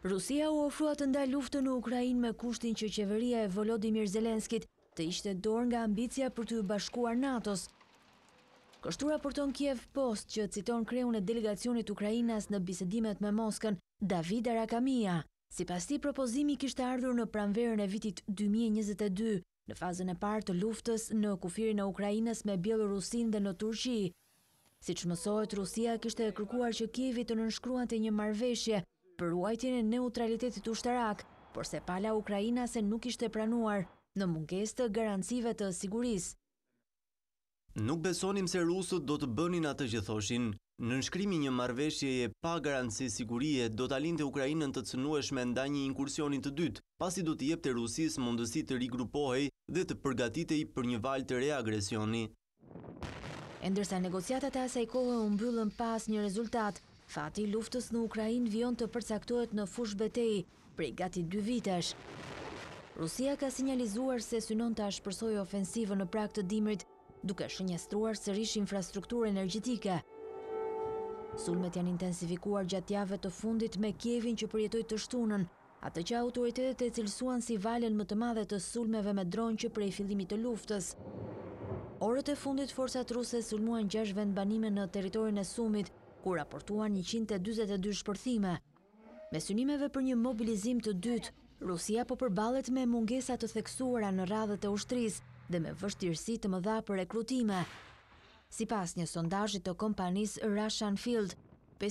Rusia u ofrua të ndalë luftën në Ukrainë me kushtin që qeveria e Volodymyr Zelenskit të ishte dorë nga ambicia për të bashkuar NATO-s. Kështu raporton Kiev Post, që citon kreun e delegacionit Ukrainas në bisedimet me Moskën, David Arakamia. Sipas tij, propozimi kishte ardhur në pranverën e vitit 2022, në fazën e parë të luftës në kufirin e Ukrainës me Bielorusinë dhe në Turqi. Siç mësohet, Rusia kishte kërkuar që Kievi të nënshkruante një marrëveshje për ruajtjen e neutralitetit ushtarak, porse pala ukrainase nuk ishte pranuar, në mungesë të garancive të sigurisë. Nuk besonim se rusët do të bënin atë që thoshin. Nënshkrimi një marrëveshjeje pa garanci sigurie do ta linte Ukrainën të cënueshme ndaj një inkursioni të dytë, pasi do të jepte Rusisë mundësi të rigrupohej dhe të përgatitej për një valë të re agresioni. Ndërsa negociatat e asaj kohe u mbyllën pas një rezultat, fati i luftës në Ukrainë vijon të përcaktohet në fushë betejë prej gati 2 vitesh. Rusia ka sinjalizuar se synon të ashpërsojë ofensivën në prag të dimrit, duke shënjestruar sërish infrastrukturë energjetike. Sulmet janë intensifikuar gjatë javëve të fundit me Kievin që përjetoi të shtunën, atë që autoritetet e cilësuan si valën më të madhe të sulmeve me dronjë që prej fillimit të luftës. Orët e fundit forcat ruse sulmuan 6 vendbanime në territorin e Sumit, ku raportuan 142 shpërthime. Me synimeve për një mobilizim të dytë, Rusia po përballet me mungesa të theksuara në radhët e ushtrisë dhe me vështirësi të mëdha për rekrutime. Sipas një sondazhi të kompanisë Russian Field,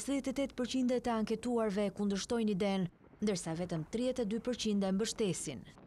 58% të anketuarve kundërshtojnë idenë, ndërsa vetëm 32% e mbështesin.